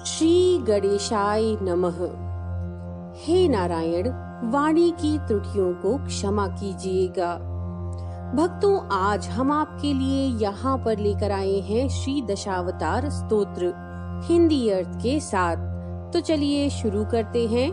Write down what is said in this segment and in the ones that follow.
श्री गणेशाय नमः। हे नारायण, वाणी की त्रुटियों को क्षमा कीजिएगा। भक्तों, आज हम आपके लिए यहाँ पर लेकर आए हैं श्री दशावतार स्तोत्र हिंदी अर्थ के साथ। तो चलिए शुरू करते हैं।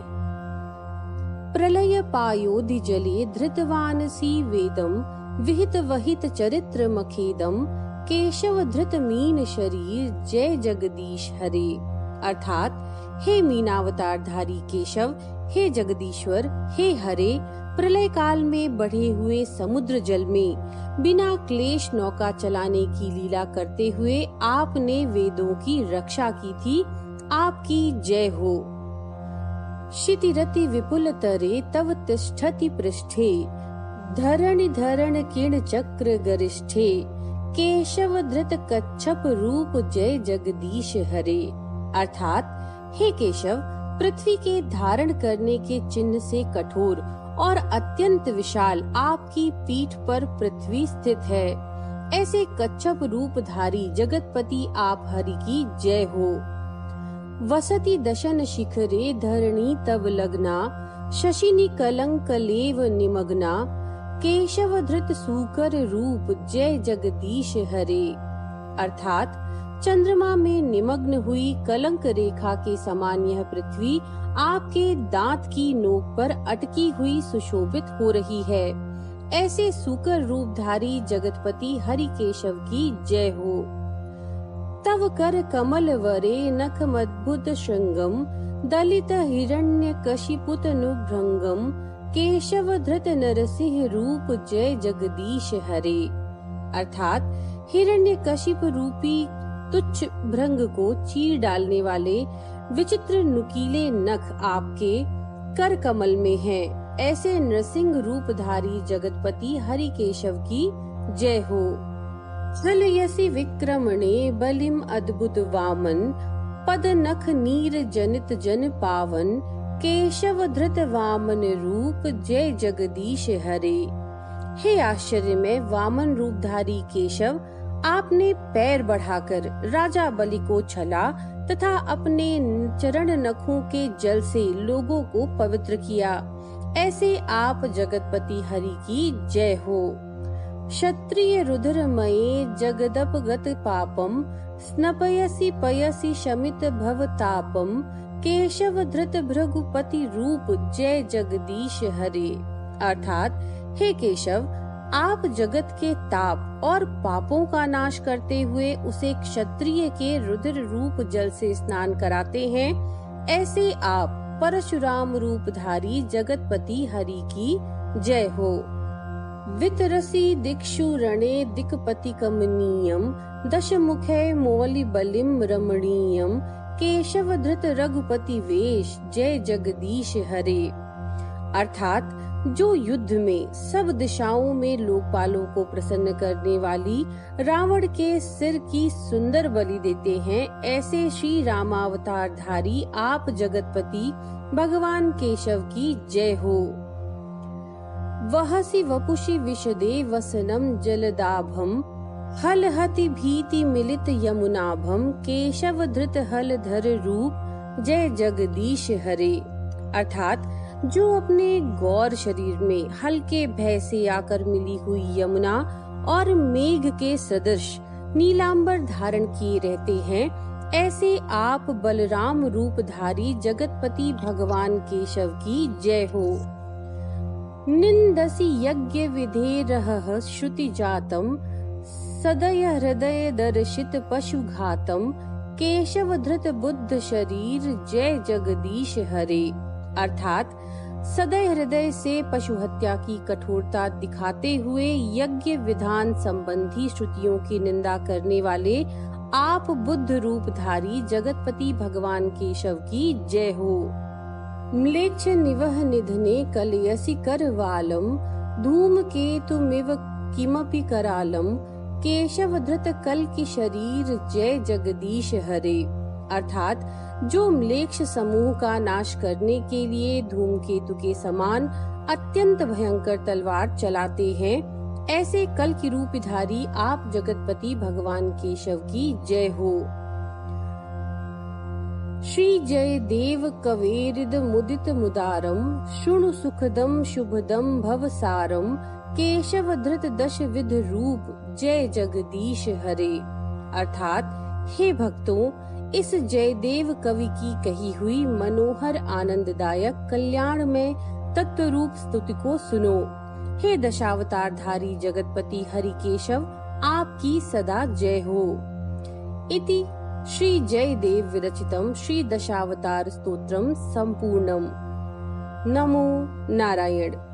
प्रलय पायोधि जले धृतवानसी वेदम विहित वहित चरित्र मखेदम केशव धृत मीन शरीर जय जगदीश हरे। अर्थात हे मीनावतार धारी केशव, हे जगदीश्वर, हे हरे, प्रलय काल में बढ़े हुए समुद्र जल में बिना क्लेश नौका चलाने की लीला करते हुए आपने वेदों की रक्षा की थी। आपकी जय हो। क्षितिरति विपुल तरे तव तिष्ठति पृष्ठे धरणि धरण किर्ण चक्र गरिष्ठे केशव धृत कच्छप रूप जय जगदीश हरे। अर्थात हे केशव, पृथ्वी के धारण करने के चिन्ह से कठोर और अत्यंत विशाल आपकी पीठ पर पृथ्वी स्थित है। ऐसे कच्छप रूपधारी जगतपति आप हरि की जय हो। वसति दशन शिखरे धरणी तव लग्ना शशिनी कलंक लेव निमग्ना केशव धृत सूकर रूप जय जगदीश हरे। अर्थात चंद्रमा में निमग्न हुई कलंक रेखा के समान यह पृथ्वी आपके दांत की नोक पर अटकी हुई सुशोभित हो रही है। ऐसे सूकर रूपधारी जगतपति हरि केशव की जय हो। तव कर कमल वरे नख मद्भुत श्रृंगम दलित हिरण्य कशिपुत नुभृंगम केशव धृत नरसिंह रूप जय जगदीश हरे। अर्थात हिरण्यकशिप रूपी तुच्छ भृंग को चीर डालने वाले विचित्र नुकीले नख आपके कर कमल में हैं। ऐसे नरसिंह रूपधारी जगतपति हरि केशव की जय हो। छलयसि विक्रमणे बलिम अद्भुत वामन पद नख नीर जनित जन पावन केशव धृत वामन रूप जय जगदीश हरे। हे आश्चर्य में वामन रूपधारी केशव, आपने पैर बढ़ाकर राजा बलि को छला तथा अपने चरण नखों के जल से लोगों को पवित्र किया। ऐसे आप जगतपति हरि की जय हो। क्षत्रिय रुद्रमये जगदप गत पापम स्नपयसि पयसि शमित भव तापम केशव धृत भृगुपति रूप जय जगदीश हरे। अर्थात हे केशव, आप जगत के ताप और पापों का नाश करते हुए उसे क्षत्रिय के रुद्र रूप जल से स्नान कराते हैं। ऐसे आप परशुराम रूपधारी जगतपति हरि की जय हो। वितरसी दिक्षु रणे दिक्पति कमनीयम दश मुखे मौलि बलिम रमणीयम केशव धृत रघुपति वेश जय जगदीश हरे। अर्थात जो युद्ध में सब दिशाओं में लोकपालों को प्रसन्न करने वाली रावण के सिर की सुंदर बलि देते हैं, ऐसे श्री रामावतार धारी आप जगतपति भगवान केशव की जय हो। वहसि वपुषि विशदे वसनम जलदाभम हलहति भीति मिलित यमुनाभम केशव धृत हल धर रूप जय जगदीश हरे। अर्थात जो अपने गौर शरीर में हल्के भय से आकर मिली हुई यमुना और मेघ के सदृश नीलांबर धारण किए रहते हैं, ऐसे आप बलराम रूपधारी जगतपति भगवान केशव की जय हो। निंदसि यज्ञ विधेरह श्रुति जातम सदय हृदय दर्शित पशु घातम केशव धृत बुद्ध शरीर जय जगदीश हरे। अर्थात सदय हृदय से पशु हत्या की कठोरता दिखाते हुए यज्ञ विधान संबंधी श्रुतियों की निंदा करने वाले आप बुद्ध रूपधारी जगतपति भगवान केशव की जय हो। म्लेच्छ निवह निधने कलयसि करवालम धूम केतुमिव किमपि करालम केशव धृत कल की शरीर जय जगदीश हरे। अर्थात जो म्लेच्छ समूह का नाश करने के लिए धूमकेतु के समान अत्यंत भयंकर तलवार चलाते हैं, ऐसे कल की रूपधारी आप जगतपति भगवान केशव की जय हो। श्री जय देव कवेरिद मुदित मुदारम शृणु सुखदम शुभदम भवसारम केशव धृत दश विध रूप जय जगदीश हरे। अर्थात हे भक्तों, इस जयदेव कवि की कही हुई मनोहर आनंददायक कल्याण में तत्व रूप स्तुति को सुनो। हे दशावतार धारी जगतपति हरि केशव, आपकी सदा जय हो। इति श्री जयदेव विरचितम श्री दशावतार स्तोत्रम संपूर्णम। नमो नारायण।